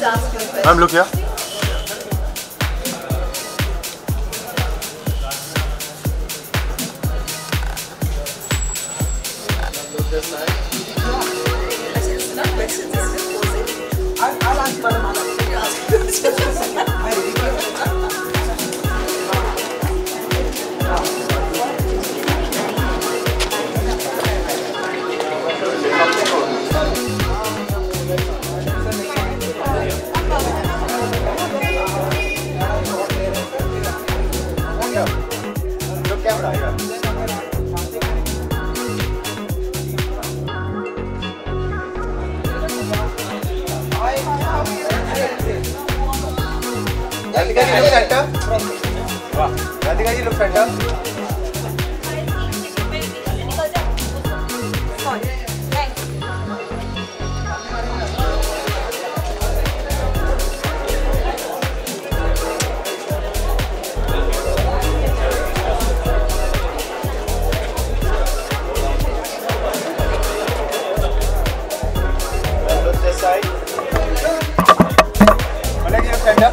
Ma'am, look here. Look this side. I'll ask Madam. Look camera here. Radhika ji, look center. Radhika ji, look center. Look this side. Manoj ji, look center.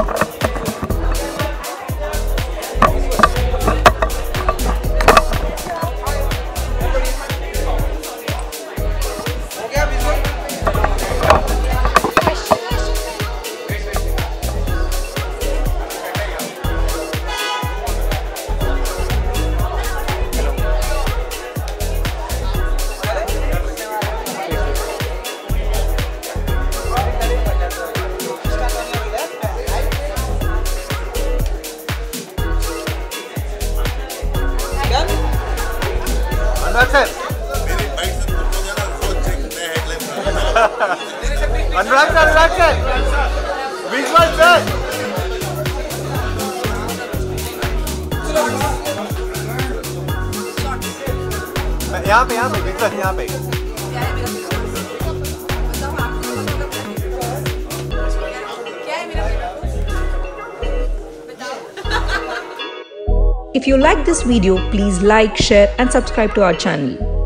Anurag sir visual sir यहाँ पे visual यहाँ पे If you like this video, please like, share and subscribe to our channel.